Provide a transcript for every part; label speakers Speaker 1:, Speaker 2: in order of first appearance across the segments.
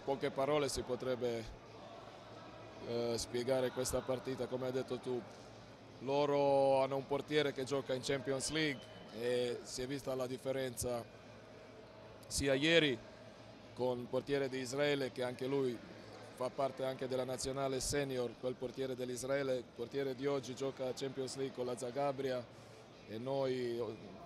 Speaker 1: poche parole si potrebbe spiegare questa partita. Come hai detto tu, loro hanno un portiere che gioca in Champions League e si è vista la differenza sia ieri con il portiere di Israele, che anche lui fa parte anche della nazionale senior, quel portiere dell'Israele. Il portiere di oggi gioca a Champions League con la Zagabria, e noi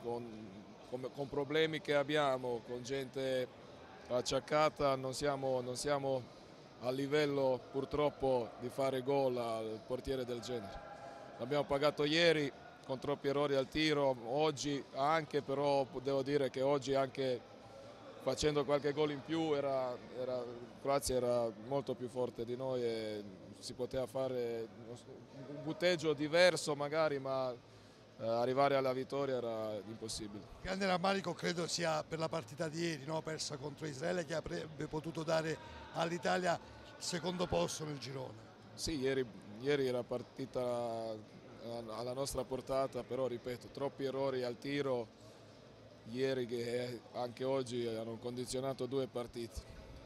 Speaker 1: con problemi che abbiamo, con gente acciaccata, non siamo a livello purtroppo di fare gol al portiere del genere. L'abbiamo pagato ieri con troppi errori al tiro, oggi anche, però devo dire che oggi anche facendo qualche gol in più Croazia era molto più forte di noi e si poteva fare un punteggio diverso magari, ma arrivare alla vittoria era impossibile.
Speaker 2: Grande rammarico credo sia per la partita di ieri, no? Persa contro Israele, che avrebbe potuto dare all'Italia il secondo posto nel girone.
Speaker 1: Sì, ieri era partita alla nostra portata, però ripeto, troppi errori al tiro ieri che anche oggi hanno condizionato due partite.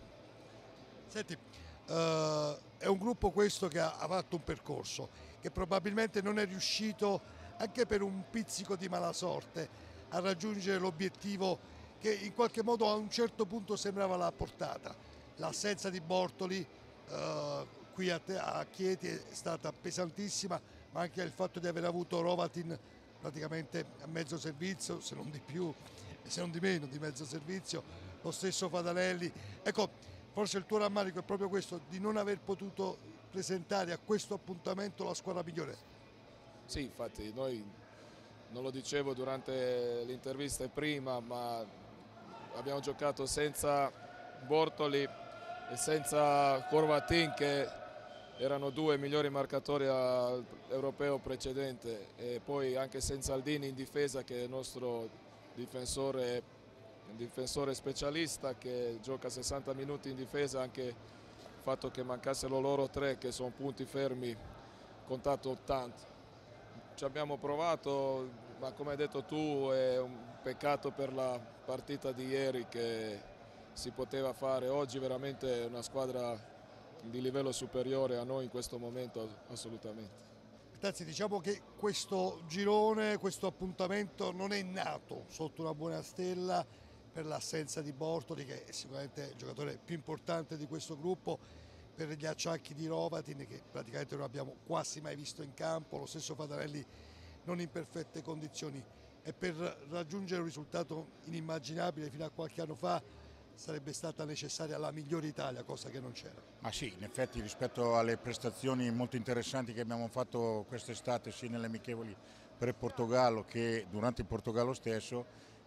Speaker 2: Senti, è un gruppo questo che ha fatto un percorso, che probabilmente non è riuscito, anche per un pizzico di mala sorte, a raggiungere l'obiettivo che in qualche modo a un certo punto sembrava alla portata. L'assenza di Bortoli qui a Chieti è stata pesantissima, ma anche il fatto di aver avuto Rovatin praticamente a mezzo servizio, se non di più, se non di meno di mezzo servizio, lo stesso Fadanelli. Ecco, forse il tuo rammarico è proprio questo, di non aver potuto presentare a questo appuntamento la squadra migliore.
Speaker 1: Sì, infatti noi, non lo dicevo durante l'intervista prima, ma abbiamo giocato senza Bortoli e senza Horvatin, che erano due migliori marcatori all'europeo precedente, e poi anche senza Aldini in difesa, che è il nostro difensore specialista, che gioca 60 minuti in difesa. Anche il fatto che mancassero loro tre, che sono punti fermi, contato tanto. Ci abbiamo provato, ma come hai detto tu è un peccato per la partita di ieri, che si poteva fare. Oggi veramente è una squadra di livello superiore a noi in questo momento, assolutamente.
Speaker 2: Anzi, diciamo che questo girone, questo appuntamento non è nato sotto una buona stella per l'assenza di Bortoli, che è sicuramente il giocatore più importante di questo gruppo, per gli acciacchi di Rovatin, che praticamente non abbiamo quasi mai visto in campo, lo stesso Fadarelli non in perfette condizioni, e per raggiungere un risultato inimmaginabile fino a qualche anno fa sarebbe stata necessaria la migliore Italia, cosa che non c'era.
Speaker 3: Ma sì, in effetti rispetto alle prestazioni molto interessanti che abbiamo fatto quest'estate, sia nelle amichevoli per il Portogallo che durante il Portogallo stesso,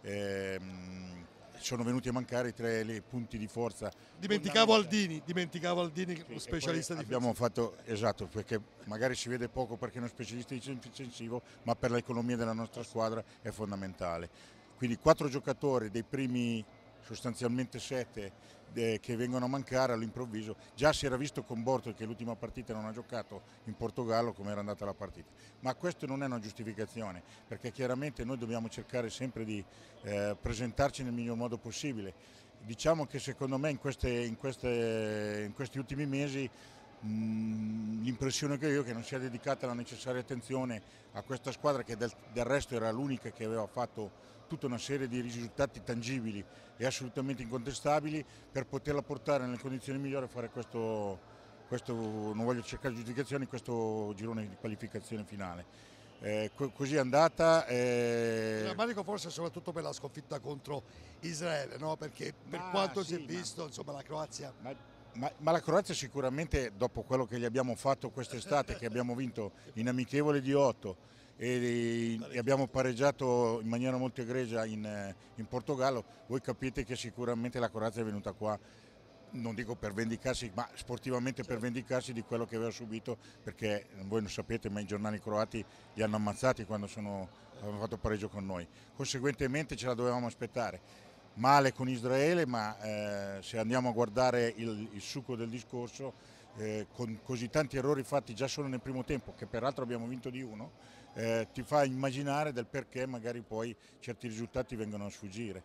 Speaker 3: sono venuti a mancare i tre punti di forza.
Speaker 2: Dimenticavo Aldini, lo specialista di
Speaker 3: abbiamo fatto, esatto, perché magari si vede poco perché è uno specialista difensivo, ma per l'economia della nostra squadra è fondamentale. Quindi 4 giocatori dei primi sostanzialmente 7 che vengono a mancare all'improvviso. Già si era visto con Bortoli che l'ultima partita non ha giocato in Portogallo come era andata la partita, ma questo non è una giustificazione, perché chiaramente noi dobbiamo cercare sempre di presentarci nel miglior modo possibile. Diciamo che secondo me in questi ultimi mesi l'impressione che ho è che non sia dedicata la necessaria attenzione a questa squadra, che del resto era l'unica che aveva fatto tutta una serie di risultati tangibili e assolutamente incontestabili, per poterla portare nelle condizioni migliori a fare questo, non voglio cercare giustificazioni, questo girone di qualificazione finale. Così è andata.
Speaker 2: Il rammarico forse soprattutto per la sconfitta contro Israele, no? Perché per quanto si è visto, insomma, la Croazia...
Speaker 3: Ma la Croazia sicuramente, dopo quello che gli abbiamo fatto quest'estate, che abbiamo vinto in amichevole di 8 e abbiamo pareggiato in maniera molto egregia in Portogallo, voi capite che sicuramente la Croazia è venuta qua, non dico per vendicarsi, ma sportivamente per vendicarsi di quello che aveva subito, perché voi non sapete, ma i giornali croati li hanno ammazzati quando avevano fatto pareggio con noi. Conseguentemente ce la dovevamo aspettare. Male con Israele, ma se andiamo a guardare il succo del discorso, con così tanti errori fatti già solo nel primo tempo, che peraltro abbiamo vinto di 1, ti fa immaginare del perché magari poi certi risultati vengono a sfuggire.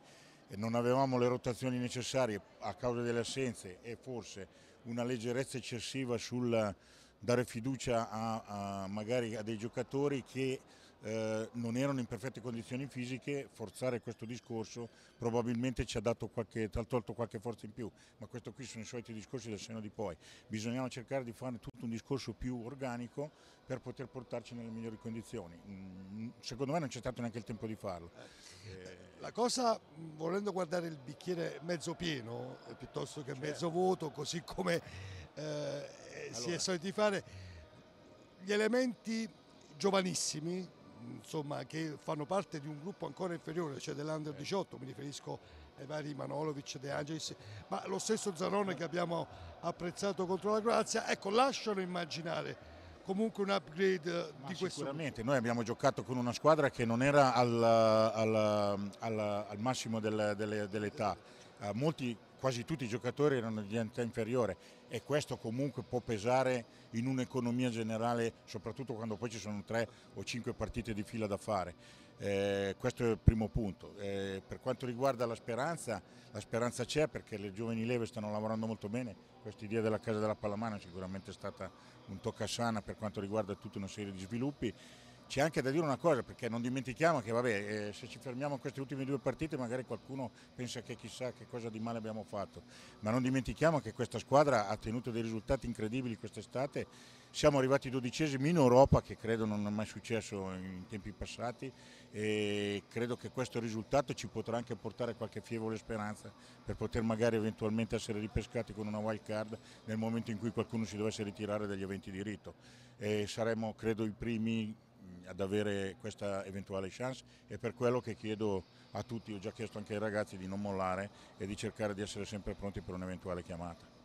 Speaker 3: non avevamo le rotazioni necessarie a causa delle assenze e forse una leggerezza eccessiva sul dare fiducia magari a dei giocatori che non erano in perfette condizioni fisiche, forzare questo discorso probabilmente ci ha tolto qualche forza in più, ma questo qui sono i soliti discorsi del senno di poi. Bisognava cercare di fare tutto un discorso più organico per poter portarci nelle migliori condizioni. Secondo me non c'è stato neanche il tempo di farlo.
Speaker 2: La cosa, volendo guardare il bicchiere mezzo pieno piuttosto che mezzo vuoto, così come si è soliti fare, gli elementi giovanissimi, insomma, che fanno parte di un gruppo ancora inferiore, cioè dell'Under 18, mi riferisco ai vari Manolovic, De Angelis, ma lo stesso Zanone che abbiamo apprezzato contro la Croazia, ecco, lasciano immaginare comunque un upgrade di questo
Speaker 3: sicuramente
Speaker 2: gruppo.
Speaker 3: noi abbiamo giocato con una squadra che non era al massimo dell'età, quasi tutti i giocatori erano di età inferiore e questo comunque può pesare in un'economia generale, soprattutto quando poi ci sono 3 o 5 partite di fila da fare. Questo è il primo punto. Per quanto riguarda la speranza c'è perché le giovani leve stanno lavorando molto bene. Quest'idea della Casa della Pallamano è sicuramente stata un toccasana per quanto riguarda tutta una serie di sviluppi. C'è anche da dire una cosa, perché non dimentichiamo che se ci fermiamo a queste ultime 2 partite magari qualcuno pensa che chissà che cosa di male abbiamo fatto, ma non dimentichiamo che questa squadra ha tenuto dei risultati incredibili quest'estate. Siamo arrivati 12esimi in Europa, che credo non è mai successo in tempi passati, e credo che questo risultato ci potrà anche portare qualche fievole speranza per poter magari eventualmente essere ripescati con una wild card nel momento in cui qualcuno si dovesse ritirare dagli eventi di rito. E saremo, credo, i primi ad avere questa eventuale chance, e per quello che chiedo a tutti, ho già chiesto anche ai ragazzi di non mollare e di cercare di essere sempre pronti per un'eventuale chiamata.